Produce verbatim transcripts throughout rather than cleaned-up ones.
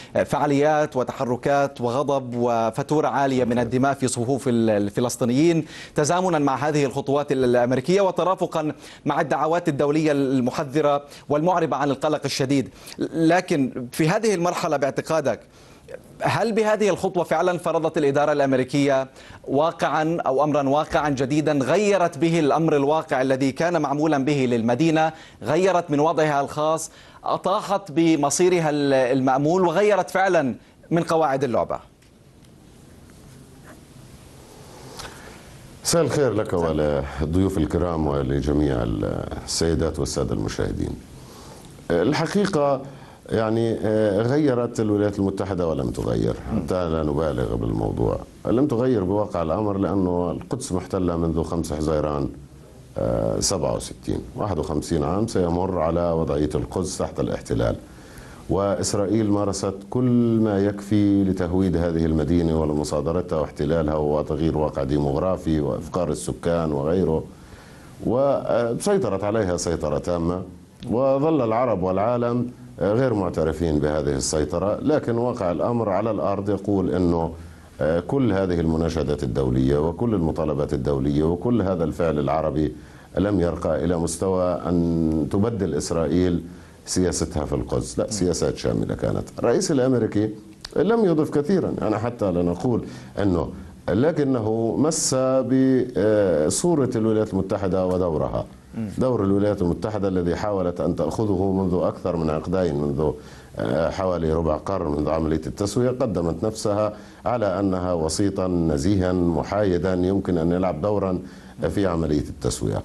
فعاليات وتحركات وغضب وفتورة عالية من الدماء في صفوف الفلسطينيين، تزامنا مع هذه الخطوات الأمريكية وترافقا مع الدعوات الدولية المحذرة والمعربة عن القلق الشديد. لكن في هذه المرحلة باعتقادك، هل بهذه الخطوة فعلا فرضت الإدارة الأمريكية واقعا أو أمرا واقعا جديدا غيرت به الأمر الواقع الذي كان معمولا به للمدينة، غيرت من وضعها الخاص، أطاحت بمصيرها المأمول وغيرت فعلا من قواعد اللعبة؟ مساء الخير لك وللضيوف الكرام ولجميع السيدات والسادة المشاهدين. الحقيقة يعني غيرت الولايات المتحدة ولم تغير، حتى لا نبالغ بالموضوع. لم تغير بواقع الأمر لأنه القدس محتلة منذ خمسة حزيران سبعة وستين، واحد وخمسين عام سيمر على وضعية القدس تحت الاحتلال، وإسرائيل مارست كل ما يكفي لتهويد هذه المدينة ولمصادرتها واحتلالها وتغيير واقع ديموغرافي وإفقار السكان وغيره، وسيطرت عليها سيطرة تامة، وظل العرب والعالم غير معترفين بهذه السيطرة. لكن واقع الأمر على الأرض يقول أنه كل هذه المناشدات الدولية وكل المطالبات الدولية وكل هذا الفعل العربي لم يرقى إلى مستوى أن تبدل إسرائيل سياستها في القدس، لا، سياسات شاملة كانت. الرئيس الأمريكي لم يضف كثيرا، أنا حتى لا نقول أنه، لكنه مس بصورة الولايات المتحدة ودورها، دور الولايات المتحدة الذي حاولت أن تأخذه منذ أكثر من عقدين، منذ حوالي ربع قرن منذ عملية التسوية. قدمت نفسها على أنها وسيطا نزيها محايدا يمكن أن يلعب دورا في عملية التسوية،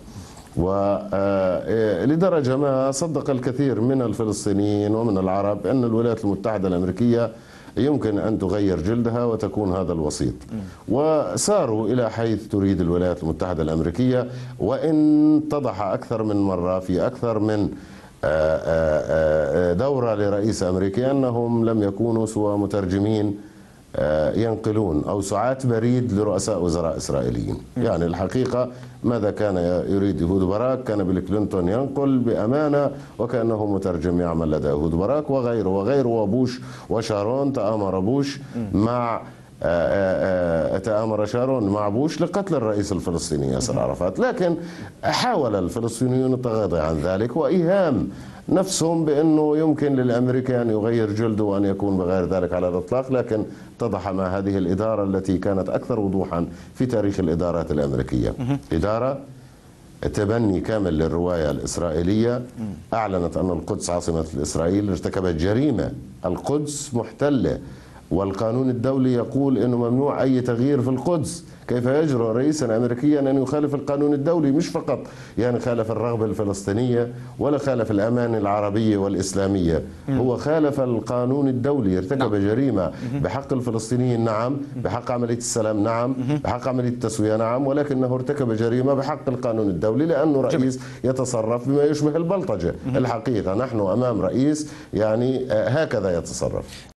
ولدرجة ما صدق الكثير من الفلسطينيين ومن العرب أن الولايات المتحدة الأمريكية يمكن أن تغير جلدها وتكون هذا الوسيط، وساروا إلى حيث تريد الولايات المتحدة الأمريكية، وإن اتضح أكثر من مرة في أكثر من دورة لرئيس أمريكي أنهم لم يكونوا سوى مترجمين ينقلون أو سعاة بريد لرؤساء وزراء إسرائيليين. يعني الحقيقة ماذا كان يريد يهود باراك؟ كان بيل كلينتون ينقل بأمانة وكأنه مترجم يعمل لدى يهود باراك وغيره وغيره، وبوش وشارون تآمر بوش مع تآمر شارون مع بوش لقتل الرئيس الفلسطيني ياسر عرفات. لكن حاول الفلسطينيون التغاضي عن ذلك وإيهام نفسهم بأنه يمكن للأمريكي أن يغير جلده وأن يكون بغير ذلك على الإطلاق. لكن اتضح مع هذه الإدارة التي كانت أكثر وضوحا في تاريخ الإدارات الأمريكية، إدارة تبني كامل للرواية الإسرائيلية، أعلنت أن القدس عاصمة إسرائيل، ارتكبت جريمة، القدس محتلة والقانون الدولي يقول أنه ممنوع أي تغيير في القدس. كيف يجرؤ رئيسا أمريكيا أن يخالف القانون الدولي؟ مش فقط يعني خالف الرغبة الفلسطينية ولا خالف الأمان العربية والإسلامية، هو خالف القانون الدولي، ارتكب جريمة بحق الفلسطينيين، نعم، بحق عملية السلام، نعم، بحق عملية التسوية، نعم، ولكنه ارتكب جريمة بحق القانون الدولي لأنه رئيس يتصرف بما يشبه البلطجة. الحقيقة نحن أمام رئيس يعني هكذا يتصرف.